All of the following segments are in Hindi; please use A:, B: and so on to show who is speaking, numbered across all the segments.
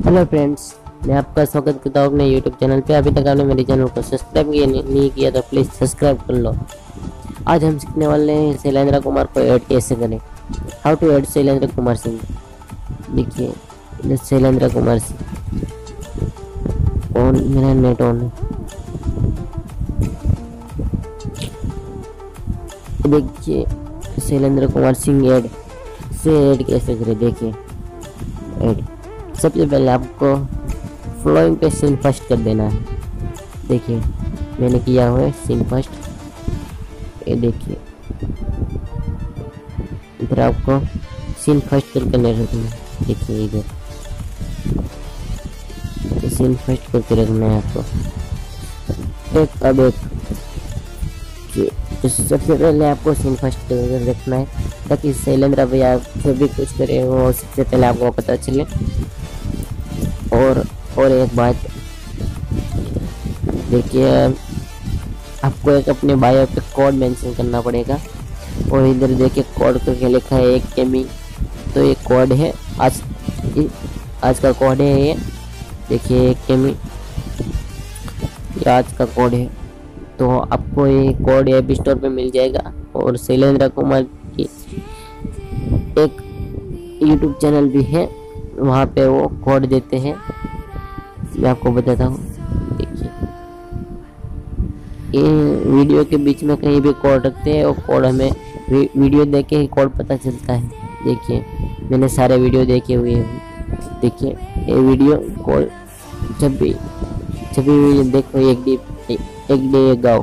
A: हेलो फ्रेंड्स, मैं आपका स्वागत करता हूँ अपने यूट्यूब चैनल पे। अभी तक आपने मेरे चैनल को सब्सक्राइब नहीं किया तो प्लीज़ सब्सक्राइब कर लो। आज हम सीखने वाले हैं शैलेंद्र कुमार को ऐड कैसे करें। How to add Shailendra Kumar Singh. देखिए शैलेंद्र कुमार सिंह ऑन, मेरा नेट ऑन है। देखिए शैलेंद्र कुमार सिंह ऐड से ऐड कैसे करें। देखिए ऐड, सबसे पहले आपको फ्लोइंग पे सीन फर्स्ट कर देना है। देखिए मैंने किया हुआ है सीन फर्स्ट। ये देखिए इधर आपको सीन फर्स्ट करके रखना है। देखिए इधर सीन फर्स्ट करके रखना है आपको। एक अब एक सबसे पहले आपको सीन फर्स्ट करके रखना है ताकि शैलेंद्र भैया जो भी कुछ करे वो सबसे पहले आपको पता चले। और एक बात देखिए, आपको एक अपने बायो पे कोड मेंशन करना पड़ेगा। और इधर देखिए कोड करके लिखा है 1 केमी, तो ये कोड है आज का कोड है। ये देखिए 1 केमी ये आज का कोड है। तो आपको ये कोड ऐप स्टोर पे मिल जाएगा। और शैलेंद्र कुमार की एक यूट्यूब चैनल भी है, वहाँ पे वो कोड देते हैं। मैं आपको बताता हूँ। देखिए ये वीडियो के बीच में कहीं भी कोड रखते हैं और कोड हमें वीडियो देख के ही कोड पता चलता है। देखिए मैंने सारे वीडियो देखे हुए हैं। देखिए ये वीडियो कोड जब भी देखो एक डे एक गाँव।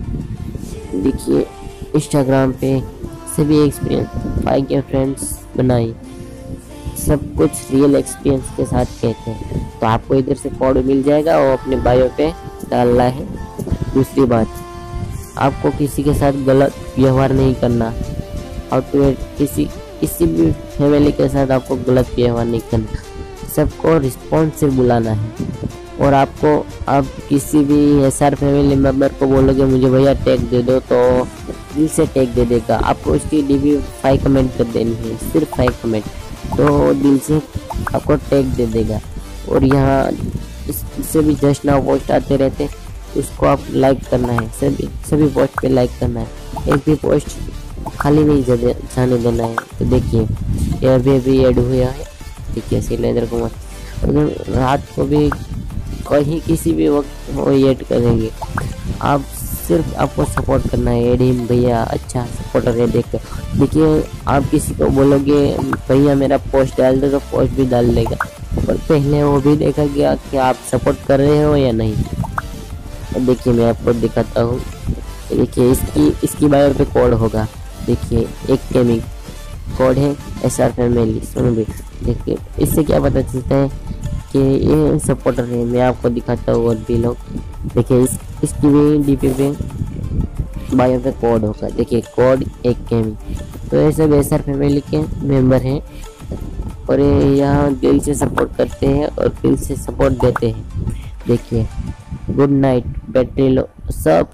A: देखिए इंस्टाग्राम पे सभी एक्सपीरियंस 5K फ्रेंड्स बनाई, सब कुछ रियल एक्सपीरियंस के साथ कहते हैं। तो आपको इधर से कोड मिल जाएगा और अपने बायो पे डालना है। दूसरी बात, आपको किसी के साथ गलत व्यवहार नहीं करना। और तो किसी भी फैमिली के साथ आपको गलत व्यवहार नहीं करना, सबको रिस्पॉन्सिव बुलाना है। और आप किसी भी SR फैमिली मेम्बर को बोलोगे मुझे भैया टैग दे दो, तो दिल से टैग दे देगा। आपको उसकी DP 5 कमेंट कर देनी है, सिर्फ 5 कमेंट, तो दिल से आपको टैग दे देगा। और यहाँ इससे भी जस्ट नाउ पोस्ट आते रहते, उसको आप लाइक करना है। सभी पोस्ट पे लाइक करना है, एक भी पोस्ट खाली नहीं जाने देना है। तो देखिए ये अभी ऐड हुआ है। देखिए शैलेंद्र कुमार, अगर रात को भी कहीं किसी भी वक्त वो ऐड करेंगे, आप सिर्फ आपको सपोर्ट करना है। एडिम भैया अच्छा सपोर्टर है। देखिए आप किसी को बोलोगे भैया मेरा पोस्ट डाल दो, तो पोस्ट भी डाल लेगा, पर पहले वो भी देखा गया कि आप सपोर्ट कर रहे हो या नहीं। देखिए मैं आपको दिखाता हूँ। देखिए इसकी बायो पे कोड होगा। देखिए 1 केमी कोड है SR फैमिली सुन भी। देखिए इससे क्या पता चलता है कि ये सपोर्टर है। मैं आपको दिखाता हूँ और भी लोग। देखिए इसकी भी DP पे बायो पे कोड होगा। देखिए कोड 1 केमी। तो ये सब SR फैमिली के मेंबर हैं और ये यहाँ दिल से सपोर्ट करते हैं और दिल से सपोर्ट देते हैं। देखिए गुड नाइट, बैटरी लो, सब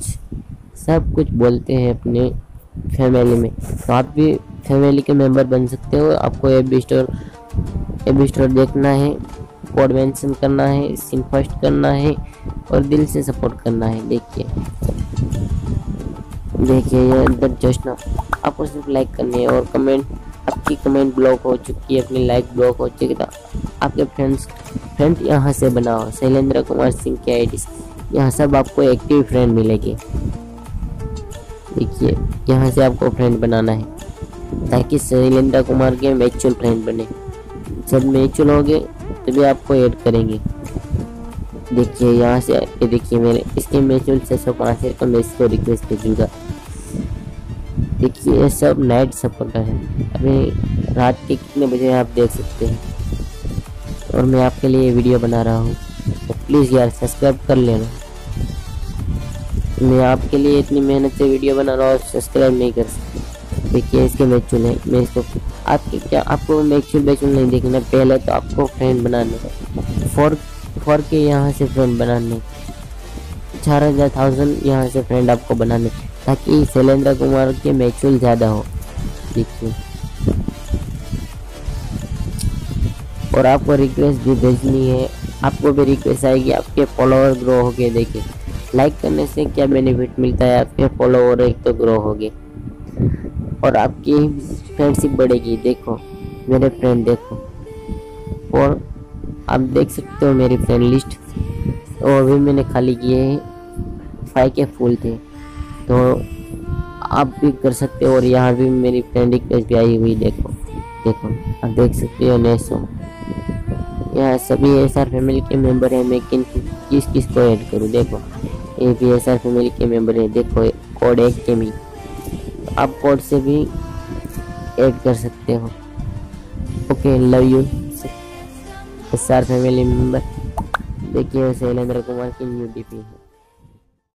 A: कुछ बोलते हैं अपने फैमिली में। तो आप भी फैमिली के मेंबर बन सकते हो। आपको एबी स्टोर देखना है, कोड मेंशन करना है, सीन फर्स्ट करना है और दिल से सपोर्ट करना है। देखिए ये अंदर जस्ट ना आपको सिर्फ लाइक करनी है। और कमेंट, आपकी कमेंट ब्लॉक हो चुकी है, अपनी लाइक ब्लॉक हो चुकी है, तो आपके फ्रेंड यहाँ से बनाओ। शैलेंद्र कुमार सिंह के ID यहाँ सब आपको एक्टिव फ्रेंड मिलेगी। देखिए यहाँ से आपको फ्रेंड बनाना है ताकि शैलेंद्र कुमार के म्यूचुअल फ्रेंड बने। जब म्यूचुअल हो गए तभी आपको ऐड करेंगे। देखिए यहाँ से ये देखिए मेरे इसके म्यूचुअल 605 का मैं इसको रिक्वेस्ट भेजूँगा। देखिए ये सब नाइट सपोर्टर है। अभी रात के कितने बजे आप देख सकते हैं और मैं आपके लिए वीडियो बना रहा हूँ, तो प्लीज़ यार सब्सक्राइब कर लेना। मैं आपके लिए इतनी मेहनत से वीडियो बना रहा हूँ, सब्सक्राइब नहीं कर सकते। देखिए इसके म्यूचुअल है। मैं इसको आपको म्यूचुअल नहीं देखना, पहले तो आपको फ्रेंड बनाने 4 के यहाँ से फ्रेंड बनाने 4000 यहाँ से फ्रेंड आपको बनाने, ताकि शैलेंद्र कुमार के म्यूचुअल ज़्यादा हो। देखिए और आपको रिक्वेस्ट भी भेजनी है, आपको भी रिक्वेस्ट आएगी, आपके फॉलोअर ग्रो हो गए। देखिए लाइक करने से क्या बेनिफिट मिलता है, आपके फॉलोअर एक तो ग्रो हो गए और आपकी फ्रेंडशिप बढ़ेगी। देखो मेरे फ्रेंड देखो, और आप देख सकते हो मेरी फ्रेंड लिस्ट, और भी मैंने खाली किए 5K फुल थे, तो आप भी कर सकते हो। और यहाँ भी मेरी फ्रेंड रिक्वेस्ट भी आई हुई, देखो देखो आप देख सकते हो नेसो। यहाँ सभी SR फैमिली के मेंबर हैं, मैं किस किस को ऐड करूँ। देखो ये भी SR फैमिली के मेंबर है, देखो कोड 1 के भी, आप कोड से भी ऐड कर सकते हो। Okay love you SR family member. देखिए शैलेंद्र कुमार की न्यू DP है।